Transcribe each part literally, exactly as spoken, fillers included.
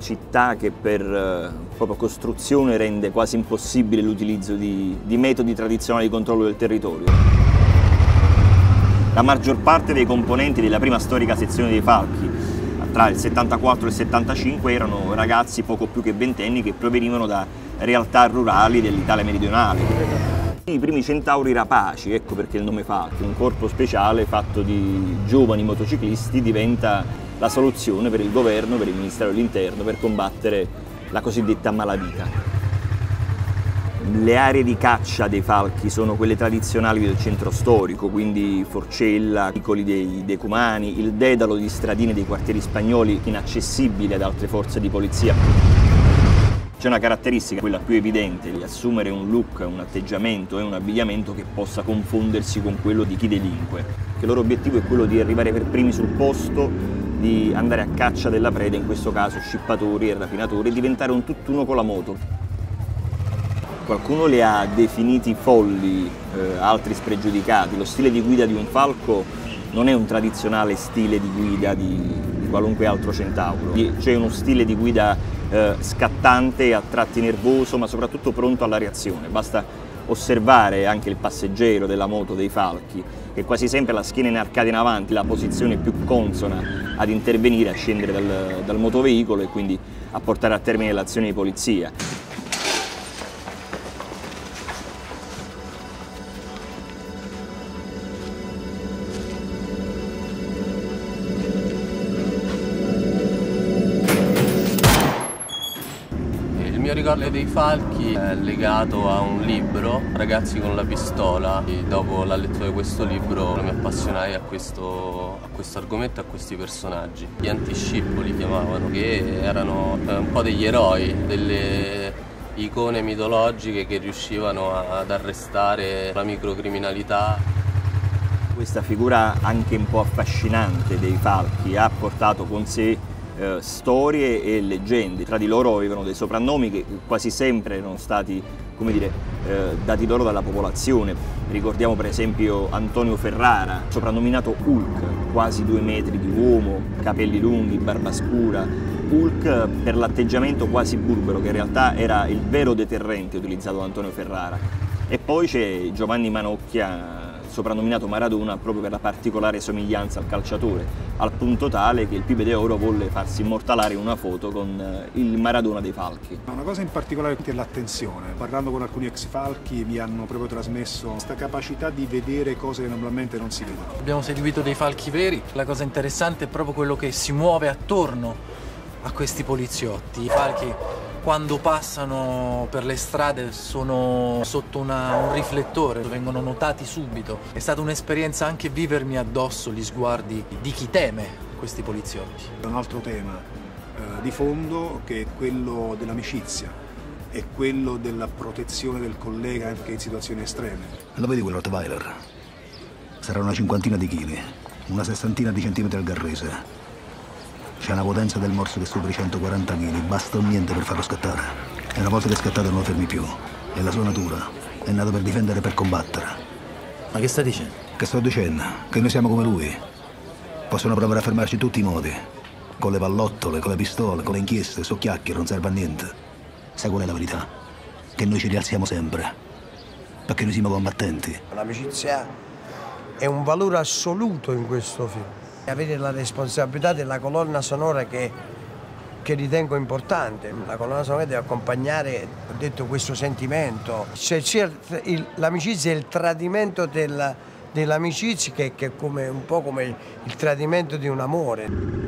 città che per eh, proprio costruzione rende quasi impossibile l'utilizzo di, di metodi tradizionali di controllo del territorio. La maggior parte dei componenti della prima storica sezione dei Falchi, tra il settantaquattro e il settantacinque, erano ragazzi poco più che ventenni che provenivano da realtà rurali dell'Italia meridionale. I primi centauri rapaci, ecco perché il nome Falchi, un corpo speciale fatto di giovani motociclisti, diventa la soluzione per il governo, per il Ministero dell'Interno, per combattere la cosiddetta malavita. Le aree di caccia dei falchi sono quelle tradizionali del centro storico, quindi Forcella, Vicoli dei Decumani, il dedalo di stradine dei quartieri spagnoli inaccessibili ad altre forze di polizia. C'è una caratteristica, quella più evidente, di assumere un look, un atteggiamento e un abbigliamento che possa confondersi con quello di chi delinque. Il loro obiettivo è quello di arrivare per primi sul posto, di andare a caccia della preda, in questo caso scippatori e rapinatori, e diventare un tutt'uno con la moto. Qualcuno li ha definiti folli, eh, altri spregiudicati. Lo stile di guida di un falco non è un tradizionale stile di guida di, di qualunque altro centauro. C'è uno stile di guida eh, scattante, a tratti nervoso, ma soprattutto pronto alla reazione. Basta osservare anche il passeggero della moto dei falchi, che quasi sempre ha la schiena inarcata in avanti, la posizione più consona ad intervenire, a scendere dal, dal motoveicolo e quindi a portare a termine l'azione di polizia. Il mio ricordo dei falchi è legato a un libro, Ragazzi con la pistola, e dopo la lettura di questo libro mi appassionai a questo, a questo argomento e a questi personaggi. Gli antiscippo li chiamavano, che erano un po' degli eroi, delle icone mitologiche che riuscivano ad arrestare la microcriminalità. Questa figura anche un po' affascinante dei falchi ha portato con sé Eh, storie e leggende. Tra di loro avevano dei soprannomi che quasi sempre erano stati, come dire, eh, dati loro dalla popolazione. Ricordiamo per esempio Antonio Ferrara, soprannominato Hulk, quasi due metri di uomo, capelli lunghi, barba scura. Hulk per l'atteggiamento quasi burbero, che in realtà era il vero deterrente utilizzato da Antonio Ferrara. E poi c'è Giovanni Manocchia, soprannominato Maradona, proprio per la particolare somiglianza al calciatore, al punto tale che il Pibe d'Oro volle farsi immortalare una foto con il Maradona dei falchi. Una cosa in particolare è l'attenzione. Parlando con alcuni ex falchi mi hanno proprio trasmesso questa capacità di vedere cose che normalmente non si vedono. Abbiamo seguito dei falchi veri, la cosa interessante è proprio quello che si muove attorno a questi poliziotti. I falchi, quando passano per le strade, sono sotto una, un riflettore, vengono notati subito. È stata un'esperienza anche vivermi addosso gli sguardi di chi teme questi poliziotti. Un altro tema eh, di fondo, che è quello dell'amicizia, è quello della protezione del collega anche in situazioni estreme. Lo vedi quel Rottweiler? Sarà una cinquantina di chili, una sessantina di centimetri al garrese. C'è una potenza del morso che supera i centoquaranta chili, basta un niente per farlo scattare. E una volta che è scattato non lo fermi più. È la sua natura, è nato per difendere e per combattere. Ma che stai dicendo? Che sto dicendo? Che noi siamo come lui. Possono provare a fermarci in tutti i modi. Con le pallottole, con le pistole, con le inchieste, so chiacchiere, non serve a niente. Sai qual è la verità? Che noi ci rialziamo sempre. Perché noi siamo combattenti. L'amicizia è un valore assoluto in questo film. Avere la responsabilità della colonna sonora che, che ritengo importante. La colonna sonora deve accompagnare, ho detto, questo sentimento. Cioè, l'amicizia è il tradimento del, dell'amicizia, che, che è come, un po' come il tradimento di un amore.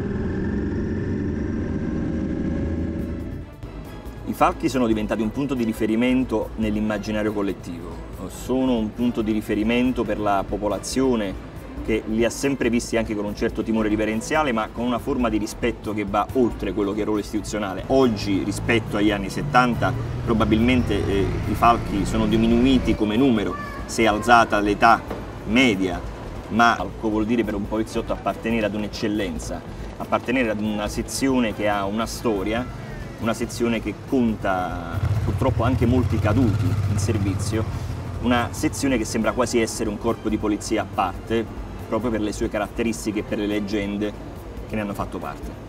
I falchi sono diventati un punto di riferimento nell'immaginario collettivo. Sono un punto di riferimento per la popolazione, che li ha sempre visti anche con un certo timore riverenziale, ma con una forma di rispetto che va oltre quello che è il ruolo istituzionale. Oggi, rispetto agli anni settanta, probabilmente eh, i falchi sono diminuiti come numero, si è alzata l'età media, ma falco vuol dire per un poliziotto appartenere ad un'eccellenza, appartenere ad una sezione che ha una storia, una sezione che conta purtroppo anche molti caduti in servizio, una sezione che sembra quasi essere un corpo di polizia a parte, proprio per le sue caratteristiche e per le leggende che ne hanno fatto parte.